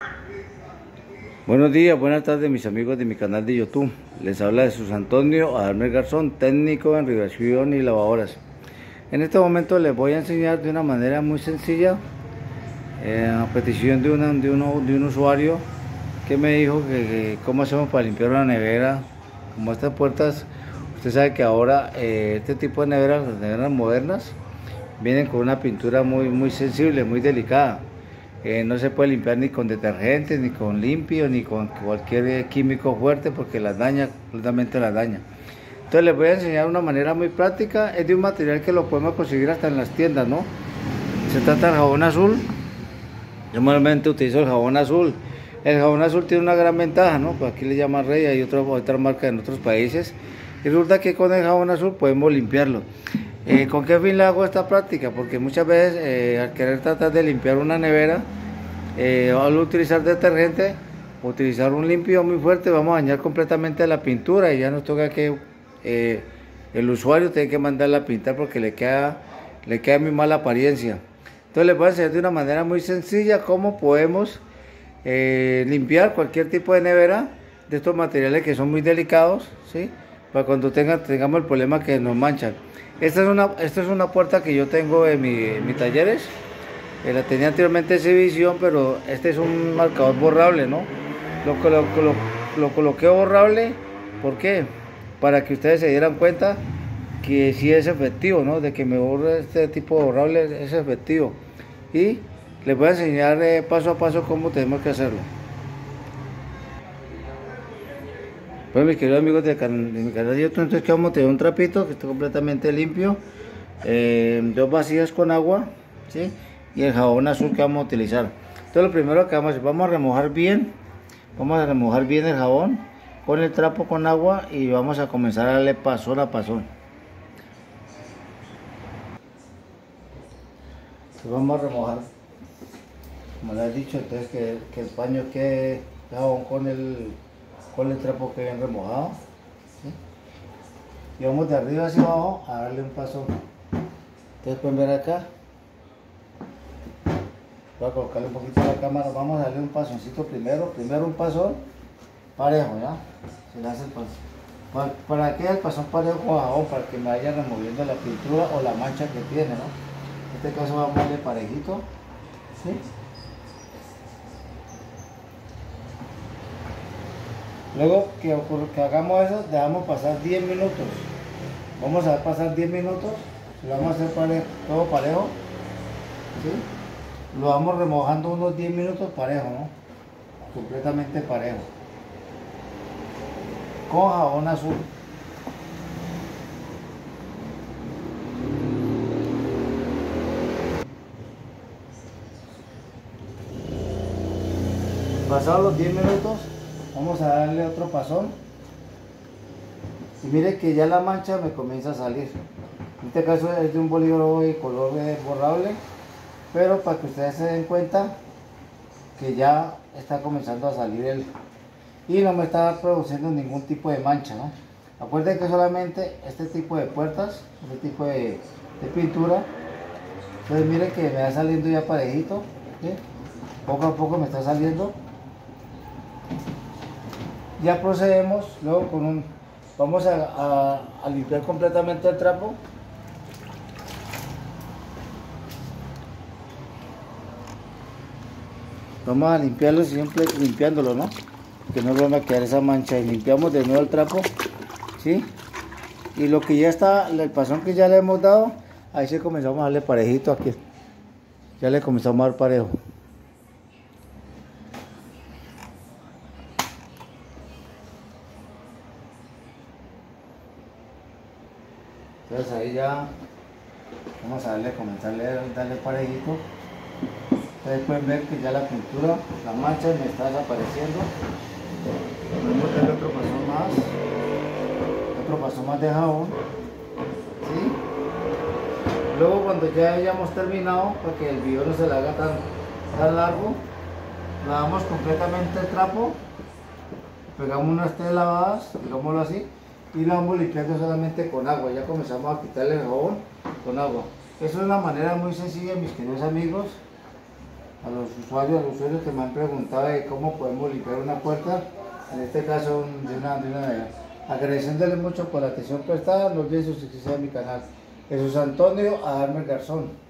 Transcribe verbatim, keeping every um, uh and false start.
Buenos días, buenas tardes mis amigos de mi canal de YouTube. Les habla Jesús Antonio Adalmer Garzón, técnico en refrigeración y lavadoras. En este momento les voy a enseñar de una manera muy sencilla, eh, a petición de, una, de, uno, de un usuario que me dijo que, que cómo hacemos para limpiar una nevera. Como estas puertas, usted sabe que ahora eh, este tipo de neveras, las neveras modernas, vienen con una pintura muy, muy sensible, muy delicada. Eh, no se puede limpiar ni con detergente, ni con limpio, ni con cualquier eh, químico fuerte, porque las daña, completamente las daña. Entonces les voy a enseñar una manera muy práctica. Es de un material que lo podemos conseguir hasta en las tiendas, ¿no? Se trata del jabón azul. Yo normalmente utilizo el jabón azul. El jabón azul tiene una gran ventaja, ¿no? Pues aquí le llaman Rey, hay otra, otra marca en otros países. Y resulta que con el jabón azul podemos limpiarlo. Eh, ¿Con qué fin le hago esta práctica? Porque muchas veces eh, al querer tratar de limpiar una nevera, eh, al utilizar detergente, utilizar un limpio muy fuerte, vamos a dañar completamente la pintura y ya nos toca que eh, el usuario tiene que mandarla a pintar porque le queda, le queda muy mala apariencia. Entonces les voy a enseñar de una manera muy sencilla cómo podemos eh, limpiar cualquier tipo de nevera de estos materiales que son muy delicados, ¿sí? Para cuando tenga, tengamos el problema que nos manchan. Esta es una, esta es una puerta que yo tengo en, mi, en mis talleres. Eh, la tenía anteriormente Exhibición, pero este es un marcador borrable, ¿no? Lo, lo, lo, lo coloqué borrable, ¿por qué? Para que ustedes se dieran cuenta que sí es efectivo, ¿no? De que me borre este tipo de borrable es efectivo. Y les voy a enseñar eh, paso a paso cómo tenemos que hacerlo. Pues mis queridos amigos de, can de mi canal de YouTube, entonces que vamos a tener un trapito que esté completamente limpio, eh, dos vasijas con agua, ¿sí? Y el jabón azul que vamos a utilizar. Entonces lo primero que vamos a hacer, vamos a remojar bien, vamos a remojar bien el jabón con el trapo con agua y vamos a comenzar a darle pasón a pasón. Entonces vamos a remojar, como les he dicho, entonces que, que el paño quede jabón con el con el trapo que bien remojado, ¿sí? Y vamos de arriba hacia abajo a darle un paso. Ustedes pueden ver acá, voy a colocarle un poquito a la cámara, vamos a darle un pasoncito primero, primero un pasón parejo, ¿ya? Se le hace el paso. ¿Para, para qué el pasón parejo con jabón? Para que me vaya removiendo la pintura o la mancha que tiene, ¿no? En este caso vamos a darle parejito, ¿sí? Luego que, que hagamos eso, dejamos pasar diez minutos. Vamos a pasar diez minutos, lo vamos a hacer parejo, todo parejo, ¿sí? Lo vamos remojando unos diez minutos parejo, ¿no? Completamente parejo. Con jabón azul. Pasados los diez minutos, vamos a darle otro pasón y mire que ya la mancha me comienza a salir. En este caso es de un bolígrafo de color borrable, pero para que ustedes se den cuenta que ya está comenzando a salir el y no me está produciendo ningún tipo de mancha, ¿no? Acuérdense que solamente este tipo de puertas, este tipo de, de pintura, entonces mire que me va saliendo ya parejito, ¿sí? Poco a poco me está saliendo. Ya procedemos luego con un, vamos a, a, a limpiar completamente el trapo. Vamos a limpiarlo siempre limpiándolo, ¿no? Que no le va a quedar esa mancha y limpiamos de nuevo el trapo, ¿sí? Y lo que ya está, el pasón que ya le hemos dado, ahí sí comenzamos a darle parejito aquí. Ya le comenzamos a dar parejo. Entonces ahí ya vamos a darle, comenzar a darle parejito. Ustedes pueden ver que ya la pintura, la mancha me está desapareciendo. Podemos darle otro paso más, otro paso más de jabón, ¿sí? Luego cuando ya hayamos terminado, para que el video no se le haga tan, tan largo, lavamos completamente el trapo, pegamos unas tres lavadas, digámoslo así, y lo vamos limpiando solamente con agua. Ya comenzamos a quitarle el jabón con agua. Eso es una manera muy sencilla, mis queridos amigos, a los usuarios, a los usuarios que me han preguntado de cómo podemos limpiar una puerta, en este caso de una, de una nevera. Agradeciéndole mucho por la atención prestada, no olviden suscribirse a mi canal. Jesús Antonio Adarmer Garzón.